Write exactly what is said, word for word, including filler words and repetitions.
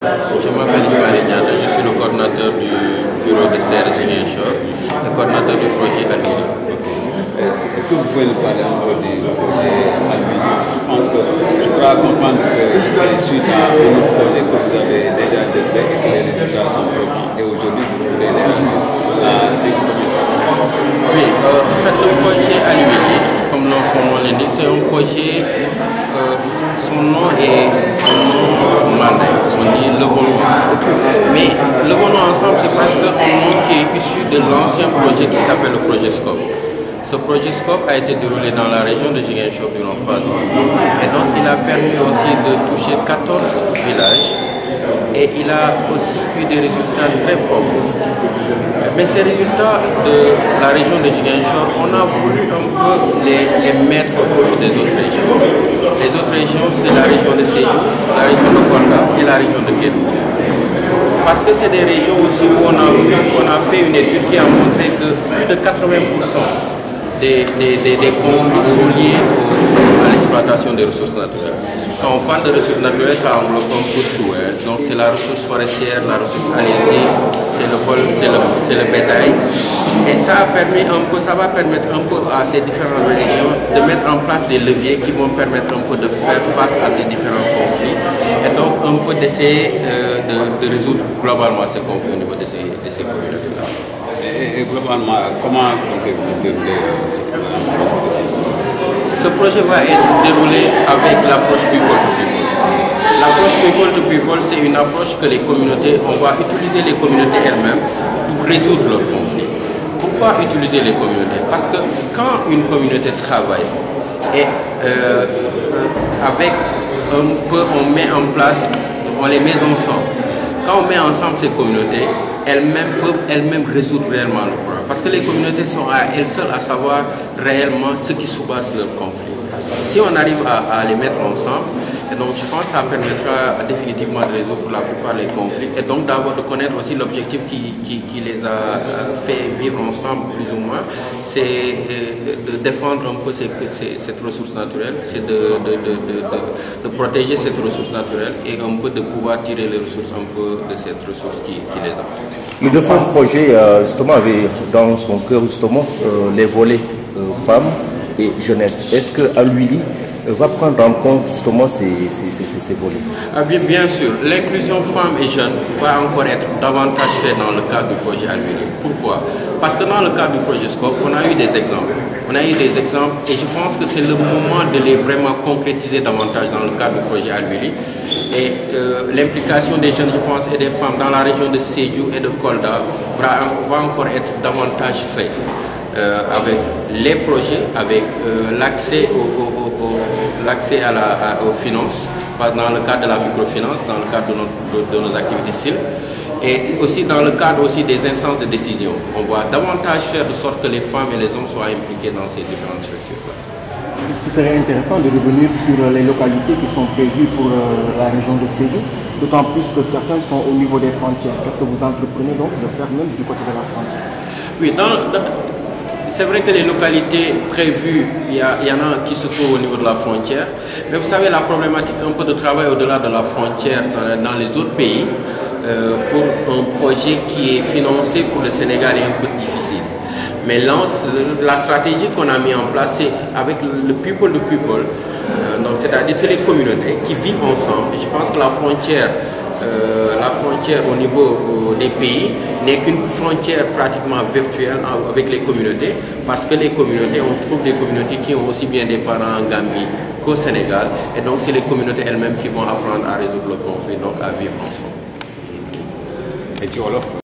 Je m'appelle Ismaël Diata, je suis le coordinateur du bureau de C R Ziguinchor, le coordinateur du projet Alumini. Est-ce que vous pouvez nous parler un peu du projet Alumini? Je pense que je crois comprendre que c'est suite à un projet que vous avez déjà développé et que les résultats sont probants. Et aujourd'hui, vous voulez les rendre à ces communes. Oui, euh, en fait, le projet Alumini, comme son nom l'indique, c'est un projet, euh, son nom est un nom mandin, on dit Levons-nous ensemble. Mais Levons-nous ensemble, c'est presque un nom qui est issu de l'ancien projet qui s'appelle le projet SCOP. Ce projet SCOP a été déroulé dans la région de Ziguinchor durant trois ans. Et donc, il a permis aussi de toucher quatorze villages. Et il a aussi eu des résultats très propres. Mais ces résultats de la région de Ziguinchor, on a voulu un peu les, les mettre au profit des autres régions. Les autres régions, c'est la région de Sédhiou, la région de Kolda et la région de Kédougou. Parce que c'est des régions aussi où on a, vu, on a fait une étude qui a montré que plus de quatre-vingts pour cent des, des, des, des conflits sont liés au, à l'exploitation des ressources naturelles. Quand on parle de ressources naturelles, ça englobe un peu tout. Hein. Donc c'est la ressource forestière, la ressource halieutique, c'est le vol, c'est le, le bétail. Et ça a permis un peu, ça va permettre un peu à ces différentes régions de mettre en place des leviers qui vont permettre un peu de faire face à ces différents conflits. Et donc un peu d'essayer euh, de, de résoudre globalement ces conflits au niveau de ces, de ces communautés-là. Et, et globalement, comment comptez-vous dérouler ce programme? Ce projet va être déroulé avec l'approche people to people. L'approche people to people, c'est une approche que les communautés, on va utiliser les communautés elles-mêmes pour résoudre leurs conflits. Pourquoi utiliser les communautés? Parce que quand une communauté travaille et euh, avec un peu, on met en place, on les met ensemble. Quand on met ensemble ces communautés, elles-mêmes peuvent elles-mêmes résoudre réellement le problème. Parce que les communautés sont à elles seules à savoir réellement ce qui sous-basse leur conflit. Si on arrive à, à les mettre ensemble, et donc je pense que ça permettra définitivement de résoudre la plupart des conflits et donc d'avoir de connaître aussi l'objectif qui, qui, qui les a fait vivre ensemble plus ou moins, c'est de défendre un peu ces, ces, cette ressource naturelle, c'est de, de, de, de, de, de protéger cette ressource naturelle et un peu de pouvoir tirer les ressources un peu de cette ressource qui, qui les a. Le défunt projet justement avait dans son cœur justement euh, les volets euh, femmes et jeunesse. Est-ce que Alumini va prendre en compte justement ces, ces, ces, ces volets? Ah bien, bien sûr, l'inclusion femmes et jeunes va encore être davantage faite dans le cadre du projet Alumini. Pourquoi? Parce que dans le cadre du projet SCOP, on a eu des exemples. On a eu des exemples et je pense que c'est le moment de les vraiment concrétiser davantage dans le cadre du projet Alumini. Et euh, l'implication des jeunes, je pense, et des femmes dans la région de Sédhiou et de Kolda va, va encore être davantage faite euh, avec les projets, avec euh, l'accès au, au, au, l'accès à la, à, aux finances, dans le cadre de la microfinance, dans le cadre de, notre, de, de nos activités C I L, et aussi dans le cadre aussi des instances de décision. On va davantage faire de sorte que les femmes et les hommes soient impliqués dans ces différentes structures. Ce serait intéressant de revenir sur les localités qui sont prévues pour la région de Sédhiou, d'autant plus que certains sont au niveau des frontières. Qu'est-ce que vous entreprenez donc de faire même du côté de la frontière? Oui, dans, dans, c'est vrai que les localités prévues, il y, a, il y en a qui se trouvent au niveau de la frontière, mais vous savez la problématique un peu de travail au-delà de la frontière dans les autres pays, euh, pour un projet qui est financé pour le Sénégal est un peu difficile. Mais la, la stratégie qu'on a mis en place, c'est avec le people to people, euh, donc c'est-à-dire c'est les communautés qui vivent ensemble. Et je pense que la frontière, euh, la frontière au niveau euh, des pays n'est qu'une frontière pratiquement virtuelle avec les communautés, parce que les communautés, on trouve des communautés qui ont aussi bien des parents en Gambie qu'au Sénégal, et donc c'est les communautés elles-mêmes qui vont apprendre à résoudre le conflit, donc à vivre ensemble. Et tu